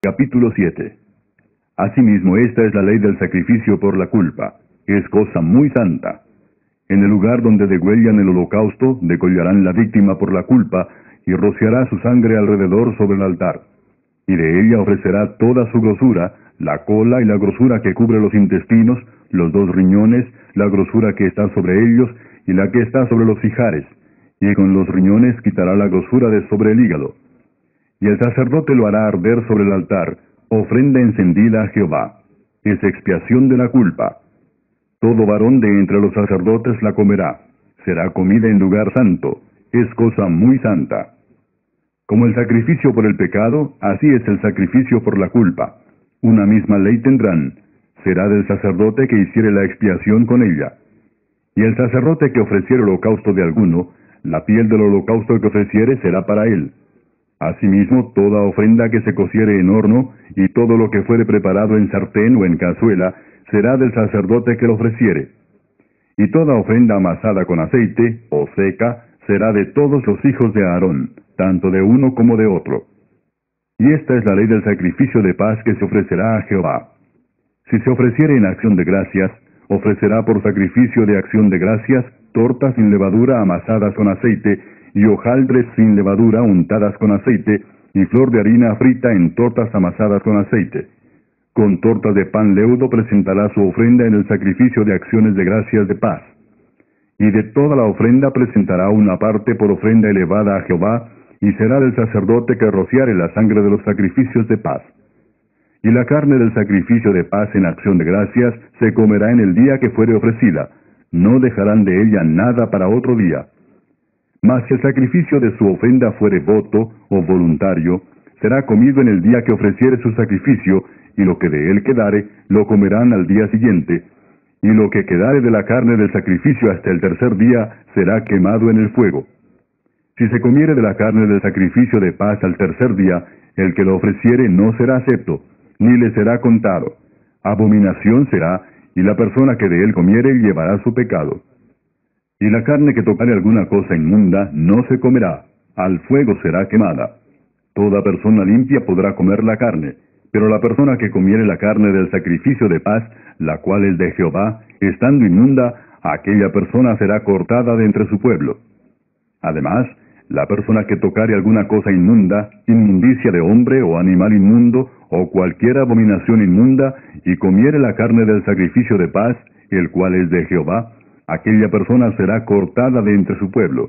Capítulo 7. Asimismo, esta es la ley del sacrificio por la culpa. Es cosa muy santa. En el lugar donde degüellan el holocausto, degollarán la víctima por la culpa, y rociará su sangre alrededor sobre el altar. Y de ella ofrecerá toda su grosura, la cola y la grosura que cubre los intestinos, los 2 riñones, la grosura que está sobre ellos, y la que está sobre los ijares. Y con los riñones quitará la grosura de sobre el hígado. Y el sacerdote lo hará arder sobre el altar, ofrenda encendida a Jehová. Es expiación de la culpa. Todo varón de entre los sacerdotes la comerá. Será comida en lugar santo. Es cosa muy santa. Como el sacrificio por el pecado, así es el sacrificio por la culpa. Una misma ley tendrán. Será del sacerdote que hiciere la expiación con ella. Y el sacerdote que ofreciere holocausto de alguno, la piel del holocausto que ofreciere será para él. Asimismo, toda ofrenda que se cociere en horno, y todo lo que fuere preparado en sartén o en cazuela, será del sacerdote que lo ofreciere. Y toda ofrenda amasada con aceite, o seca, será de todos los hijos de Aarón, tanto de uno como de otro. Y esta es la ley del sacrificio de paz que se ofrecerá a Jehová. Si se ofreciere en acción de gracias, ofrecerá por sacrificio de acción de gracias tortas sin levadura amasadas con aceite, y hojaldres sin levadura untadas con aceite, y flor de harina frita en tortas amasadas con aceite. Con tortas de pan leudo presentará su ofrenda en el sacrificio de acciones de gracias de paz. Y de toda la ofrenda presentará una parte por ofrenda elevada a Jehová, y será del sacerdote que rociare la sangre de los sacrificios de paz. Y la carne del sacrificio de paz en acción de gracias se comerá en el día que fuere ofrecida. No dejarán de ella nada para otro día. Mas si el sacrificio de su ofrenda fuere voto o voluntario, será comido en el día que ofreciere su sacrificio, y lo que de él quedare, lo comerán al día siguiente, y lo que quedare de la carne del sacrificio hasta el tercer día será quemado en el fuego. Si se comiere de la carne del sacrificio de paz al tercer día, el que lo ofreciere no será acepto, ni le será contado. Abominación será, y la persona que de él comiere llevará su pecado. Y la carne que tocare alguna cosa inmunda no se comerá, al fuego será quemada. Toda persona limpia podrá comer la carne, pero la persona que comiere la carne del sacrificio de paz, la cual es de Jehová, estando inmunda, aquella persona será cortada de entre su pueblo. Además, la persona que tocare alguna cosa inmunda, inmundicia de hombre o animal inmundo, o cualquier abominación inmunda, y comiere la carne del sacrificio de paz, el cual es de Jehová, aquella persona será cortada de entre su pueblo.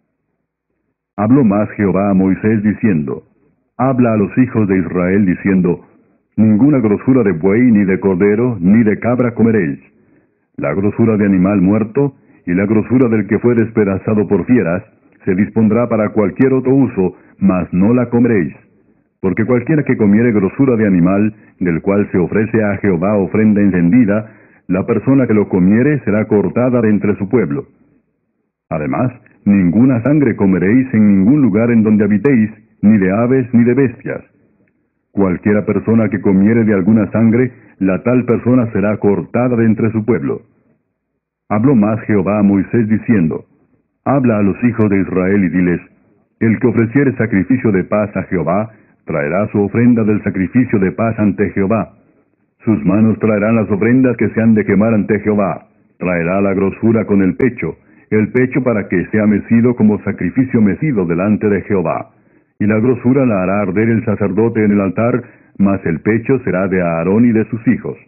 Habló más Jehová a Moisés diciendo, habla a los hijos de Israel diciendo, ninguna grosura de buey, ni de cordero, ni de cabra comeréis. La grosura de animal muerto, y la grosura del que fue despedazado por fieras, se dispondrá para cualquier otro uso, mas no la comeréis. Porque cualquiera que comiere grosura de animal, del cual se ofrece a Jehová ofrenda encendida, la persona que lo comiere será cortada de entre su pueblo. Además, ninguna sangre comeréis en ningún lugar en donde habitéis, ni de aves ni de bestias. Cualquiera persona que comiere de alguna sangre, la tal persona será cortada de entre su pueblo. Habló más Jehová a Moisés diciendo, habla a los hijos de Israel y diles, el que ofreciere sacrificio de paz a Jehová, traerá su ofrenda del sacrificio de paz ante Jehová. Sus manos traerán las ofrendas que se han de quemar ante Jehová. Traerá la grosura con el pecho para que sea mecido como sacrificio mecido delante de Jehová. Y la grosura la hará arder el sacerdote en el altar, mas el pecho será de Aarón y de sus hijos.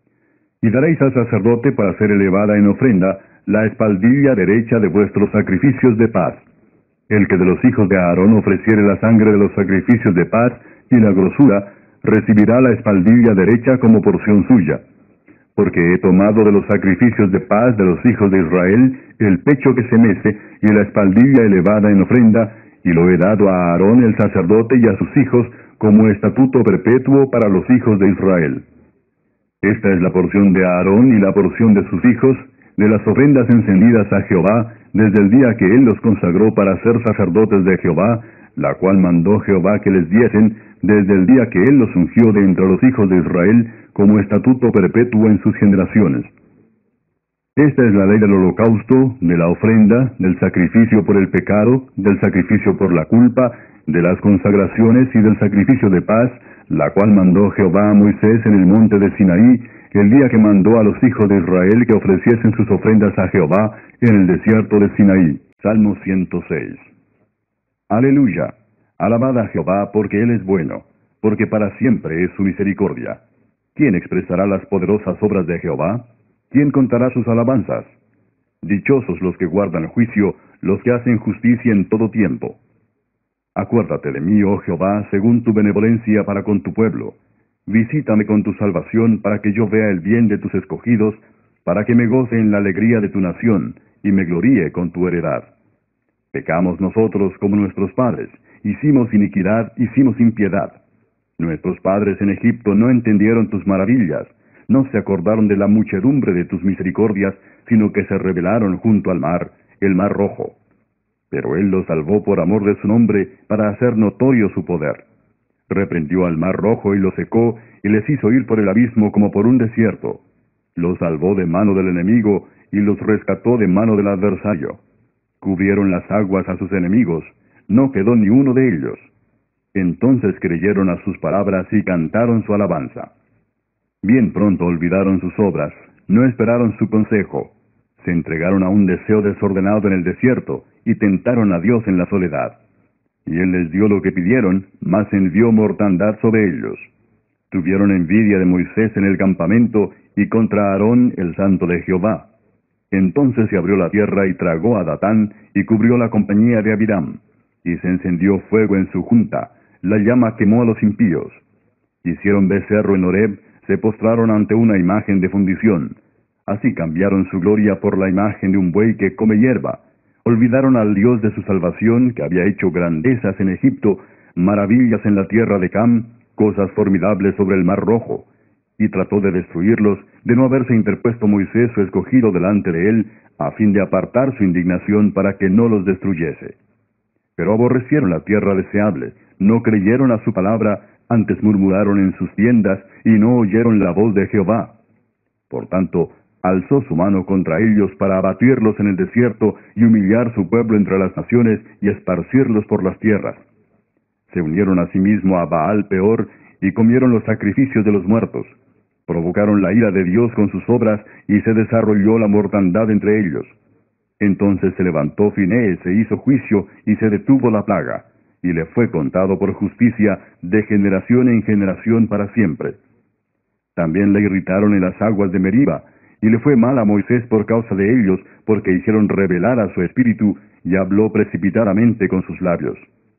Y daréis al sacerdote para ser elevada en ofrenda la espaldilla derecha de vuestros sacrificios de paz. El que de los hijos de Aarón ofreciere la sangre de los sacrificios de paz y la grosura, recibirá la espaldilla derecha como porción suya. Porque he tomado de los sacrificios de paz de los hijos de Israel el pecho que se mece y la espaldilla elevada en ofrenda, y lo he dado a Aarón el sacerdote y a sus hijos como estatuto perpetuo para los hijos de Israel. Esta es la porción de Aarón y la porción de sus hijos, de las ofrendas encendidas a Jehová, desde el día que él los consagró para ser sacerdotes de Jehová, la cual mandó Jehová que les diesen, desde el día que él los ungió de entre los hijos de Israel, como estatuto perpetuo en sus generaciones. Esta es la ley del holocausto, de la ofrenda, del sacrificio por el pecado, del sacrificio por la culpa, de las consagraciones y del sacrificio de paz, la cual mandó Jehová a Moisés en el monte de Sinaí, el día que mandó a los hijos de Israel que ofreciesen sus ofrendas a Jehová en el desierto de Sinaí. Salmo 106. Aleluya. Alabad a Jehová, porque Él es bueno, porque para siempre es su misericordia. ¿Quién expresará las poderosas obras de Jehová? ¿Quién contará sus alabanzas? Dichosos los que guardan juicio, los que hacen justicia en todo tiempo. Acuérdate de mí, oh Jehová, según tu benevolencia para con tu pueblo. Visítame con tu salvación, para que yo vea el bien de tus escogidos, para que me goce en la alegría de tu nación, y me gloríe con tu heredad. Pecamos nosotros como nuestros padres, hicimos iniquidad, hicimos impiedad. Nuestros padres en Egipto no entendieron tus maravillas, no se acordaron de la muchedumbre de tus misericordias, sino que se rebelaron junto al mar, el mar rojo. Pero Él los salvó por amor de su nombre, para hacer notorio su poder. Reprendió al mar rojo y lo secó, y les hizo ir por el abismo como por un desierto. Los salvó de mano del enemigo, y los rescató de mano del adversario. Cubrieron las aguas a sus enemigos, no quedó ni uno de ellos. Entonces creyeron a sus palabras y cantaron su alabanza. Bien pronto olvidaron sus obras, no esperaron su consejo. Se entregaron a un deseo desordenado en el desierto, y tentaron a Dios en la soledad. Y Él les dio lo que pidieron, mas envió mortandad sobre ellos. Tuvieron envidia de Moisés en el campamento, y contra Aarón el santo de Jehová. Entonces se abrió la tierra y tragó a Datán, y cubrió la compañía de Abiram. Y se encendió fuego en su junta, la llama quemó a los impíos. Hicieron becerro en Horeb, se postraron ante una imagen de fundición. Así cambiaron su gloria por la imagen de un buey que come hierba. Olvidaron al Dios de su salvación, que había hecho grandezas en Egipto, maravillas en la tierra de Cam, cosas formidables sobre el mar rojo. Y trató de destruirlos, de no haberse interpuesto Moisés su escogido delante de él, a fin de apartar su indignación para que no los destruyese. Pero aborrecieron la tierra deseable, no creyeron a su palabra, antes murmuraron en sus tiendas, y no oyeron la voz de Jehová. Por tanto, alzó su mano contra ellos para abatirlos en el desierto y humillar su pueblo entre las naciones y esparcirlos por las tierras. Se unieron asimismo a Baal Peor y comieron los sacrificios de los muertos. Provocaron la ira de Dios con sus obras y se desarrolló la mortandad entre ellos. Entonces se levantó Finehés e hizo juicio y se detuvo la plaga, y le fue contado por justicia de generación en generación para siempre. También le irritaron en las aguas de Meriba, y le fue mal a Moisés por causa de ellos, porque hicieron rebelar a su espíritu, y habló precipitadamente con sus labios.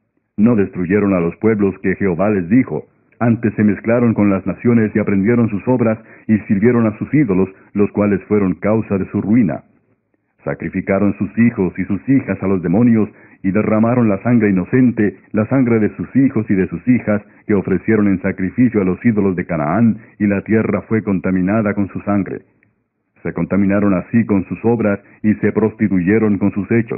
No destruyeron a los pueblos que Jehová les dijo, antes se mezclaron con las naciones y aprendieron sus obras, y sirvieron a sus ídolos, los cuales fueron causa de su ruina. Sacrificaron sus hijos y sus hijas a los demonios, y derramaron la sangre inocente, la sangre de sus hijos y de sus hijas, que ofrecieron en sacrificio a los ídolos de Canaán, y la tierra fue contaminada con su sangre. Se contaminaron así con sus obras, y se prostituyeron con sus hechos.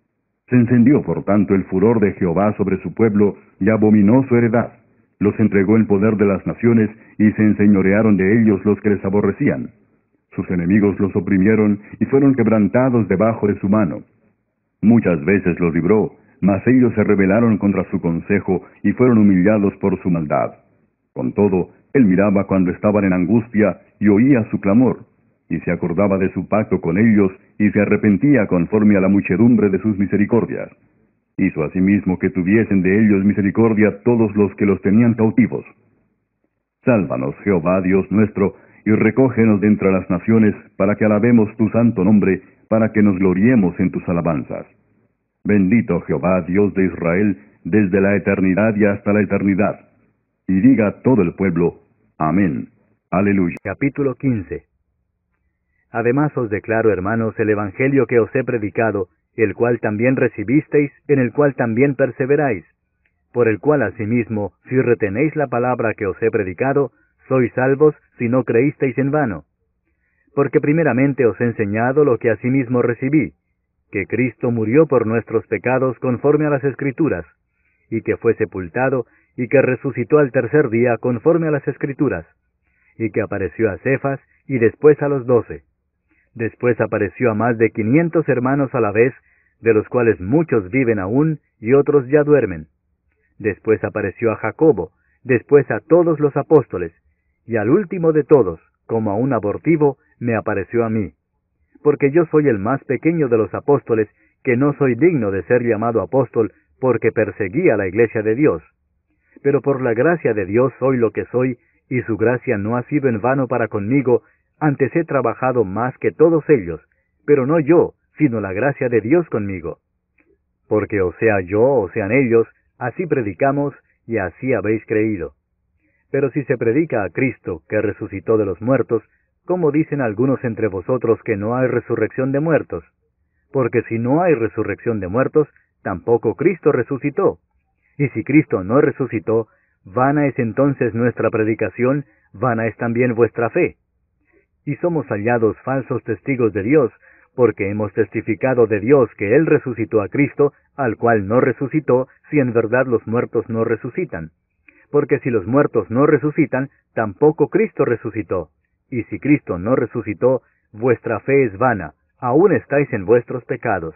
Se encendió por tanto el furor de Jehová sobre su pueblo, y abominó su heredad. Los entregó en poder de las naciones, y se enseñorearon de ellos los que les aborrecían. Sus enemigos los oprimieron, y fueron quebrantados debajo de su mano. Muchas veces los libró, mas ellos se rebelaron contra su consejo, y fueron humillados por su maldad. Con todo, él miraba cuando estaban en angustia, y oía su clamor, y se acordaba de su pacto con ellos, y se arrepentía conforme a la muchedumbre de sus misericordias. Hizo asimismo que tuviesen de ellos misericordia todos los que los tenían cautivos. Sálvanos, Jehová Dios nuestro, y recógenos de entre las naciones, para que alabemos tu santo nombre, para que nos gloriemos en tus alabanzas. Bendito Jehová, Dios de Israel, desde la eternidad y hasta la eternidad. Y diga todo el pueblo, amén. Aleluya. Capítulo 15. Además os declaro, hermanos, el evangelio que os he predicado, el cual también recibisteis, en el cual también perseveráis, por el cual asimismo, si retenéis la palabra que os he predicado, sois salvos si no creísteis en vano. Porque primeramente os he enseñado lo que asimismo recibí, que Cristo murió por nuestros pecados conforme a las Escrituras, y que fue sepultado, y que resucitó al tercer día conforme a las Escrituras, y que apareció a Cefas, y después a los 12. Después apareció a más de 500 hermanos a la vez, de los cuales muchos viven aún, y otros ya duermen. Después apareció a Jacobo, después a todos los apóstoles, y al último de todos, como a un abortivo, me apareció a mí. Porque yo soy el más pequeño de los apóstoles, que no soy digno de ser llamado apóstol, porque perseguí a la iglesia de Dios. Pero por la gracia de Dios soy lo que soy, y su gracia no ha sido en vano para conmigo, antes he trabajado más que todos ellos, pero no yo, sino la gracia de Dios conmigo. Porque o sea yo o sean ellos, así predicamos, y así habéis creído. Pero si se predica a Cristo, que resucitó de los muertos, ¿cómo dicen algunos entre vosotros que no hay resurrección de muertos? Porque si no hay resurrección de muertos, tampoco Cristo resucitó. Y si Cristo no resucitó, vana es entonces nuestra predicación, vana es también vuestra fe. Y somos hallados falsos testigos de Dios, porque hemos testificado de Dios que Él resucitó a Cristo, al cual no resucitó, si en verdad los muertos no resucitan. Porque si los muertos no resucitan, tampoco Cristo resucitó. Y si Cristo no resucitó, vuestra fe es vana, aún estáis en vuestros pecados.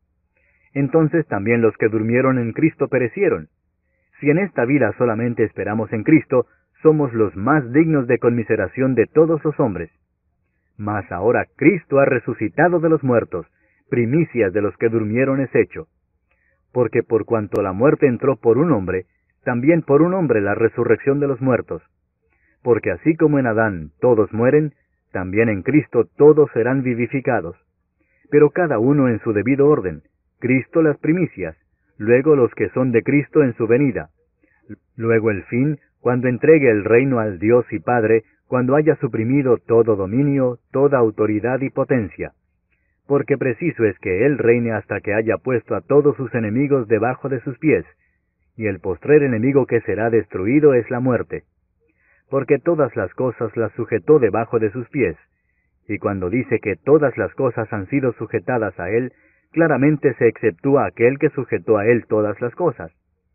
Entonces también los que durmieron en Cristo perecieron. Si en esta vida solamente esperamos en Cristo, somos los más dignos de conmiseración de todos los hombres. Mas ahora Cristo ha resucitado de los muertos, primicias de los que durmieron es hecho. Porque por cuanto la muerte entró por un hombre, también por un hombre la resurrección de los muertos. Porque así como en Adán todos mueren, también en Cristo todos serán vivificados. Pero cada uno en su debido orden, Cristo las primicias, luego los que son de Cristo en su venida. Luego el fin, cuando entregue el reino al Dios y Padre, cuando haya suprimido todo dominio, toda autoridad y potencia. Porque preciso es que Él reine hasta que haya puesto a todos sus enemigos debajo de sus pies, y el postrer enemigo que será destruido es la muerte. Porque todas las cosas las sujetó debajo de sus pies, y cuando dice que todas las cosas han sido sujetadas a Él, claramente se exceptúa aquel que sujetó a Él todas las cosas.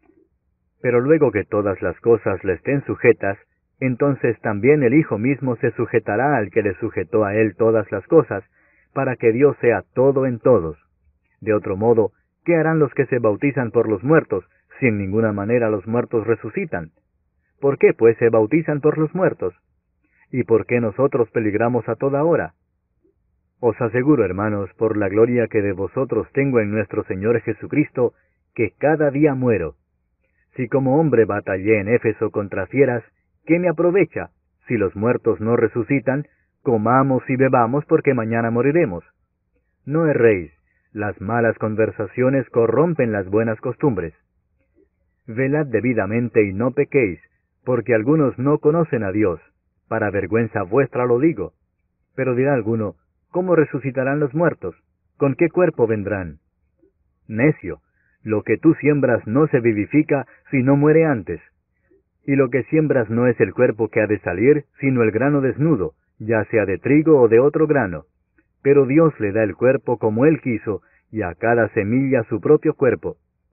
Pero luego que todas las cosas le estén sujetas, entonces también el Hijo mismo se sujetará al que le sujetó a Él todas las cosas, para que Dios sea todo en todos. De otro modo, ¿qué harán los que se bautizan por los muertos, si en ninguna manera los muertos resucitan? ¿Por qué, pues, se bautizan por los muertos? ¿Y por qué nosotros peligramos a toda hora? Os aseguro, hermanos, por la gloria que de vosotros tengo en nuestro Señor Jesucristo, que cada día muero. Si como hombre batallé en Éfeso contra fieras, ¿qué me aprovecha? Si los muertos no resucitan, comamos y bebamos porque mañana moriremos. No erréis, las malas conversaciones corrompen las buenas costumbres. Velad debidamente y no pequéis, porque algunos no conocen a Dios. Para vergüenza vuestra lo digo. Pero dirá alguno, ¿cómo resucitarán los muertos? ¿Con qué cuerpo vendrán? Necio, lo que tú siembras no se vivifica si no muere antes. Y lo que siembras no es el cuerpo que ha de salir, sino el grano desnudo, ya sea de trigo o de otro grano. Pero Dios le da el cuerpo como Él quiso, y a cada semilla su propio cuerpo.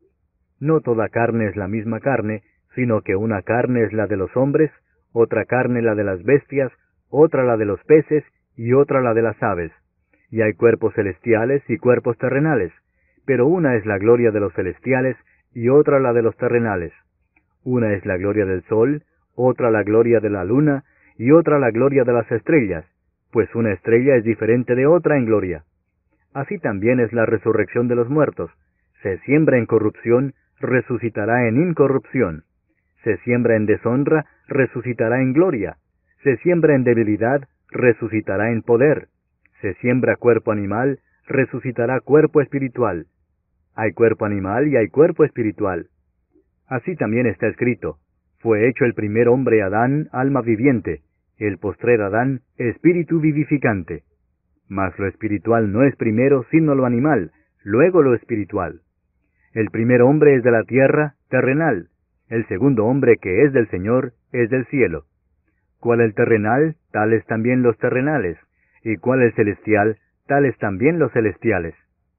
No toda carne es la misma carne, sino que una carne es la de los hombres, otra carne la de las bestias, otra la de los peces, y otra la de las aves. Y hay cuerpos celestiales y cuerpos terrenales, pero una es la gloria de los celestiales, y otra la de los terrenales. Una es la gloria del sol, otra la gloria de la luna, y otra la gloria de las estrellas, pues una estrella es diferente de otra en gloria. Así también es la resurrección de los muertos. Se siembra en corrupción, resucitará en incorrupción. Se siembra en deshonra, resucitará en gloria. Se siembra en debilidad, resucitará en poder. Se siembra cuerpo animal, resucitará cuerpo espiritual. Hay cuerpo animal y hay cuerpo espiritual. Así también está escrito, fue hecho el primer hombre Adán, alma viviente, el postrer Adán, espíritu vivificante. Mas lo espiritual no es primero sino lo animal, luego lo espiritual. El primer hombre es de la tierra, terrenal. El segundo hombre que es del Señor, es del cielo. Cuál el terrenal, tales también los terrenales. Y cuál el celestial, tales también los celestiales.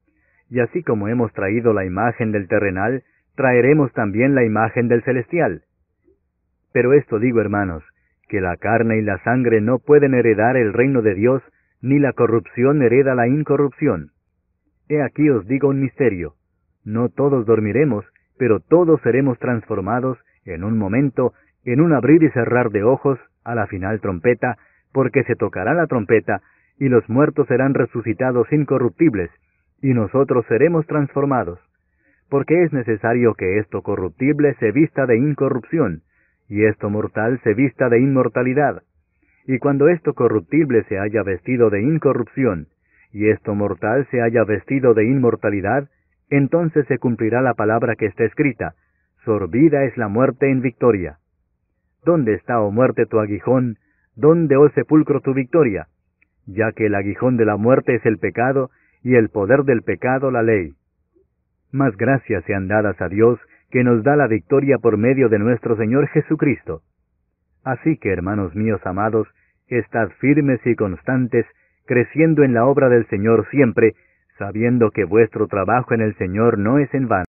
Y así como hemos traído la imagen del terrenal, traeremos también la imagen del celestial. Pero esto digo, hermanos, que la carne y la sangre no pueden heredar el reino de Dios, ni la corrupción hereda la incorrupción. He aquí os digo un misterio. No todos dormiremos, pero todos seremos transformados en un momento, en un abrir y cerrar de ojos, a la final trompeta, porque se tocará la trompeta, y los muertos serán resucitados incorruptibles, y nosotros seremos transformados. Porque es necesario que esto corruptible se vista de incorrupción, y esto mortal se vista de inmortalidad. Y cuando esto corruptible se haya vestido de incorrupción, y esto mortal se haya vestido de inmortalidad, entonces se cumplirá la palabra que está escrita: sorbida es la muerte en victoria. ¿Dónde está, oh muerte, tu aguijón? ¿Dónde, oh sepulcro, tu victoria? Ya que el aguijón de la muerte es el pecado, y el poder del pecado la ley. Mas gracias sean dadas a Dios, que nos da la victoria por medio de nuestro Señor Jesucristo. Así que, hermanos míos amados, estad firmes y constantes, creciendo en la obra del Señor siempre, sabiendo que vuestro trabajo en el Señor no es en vano.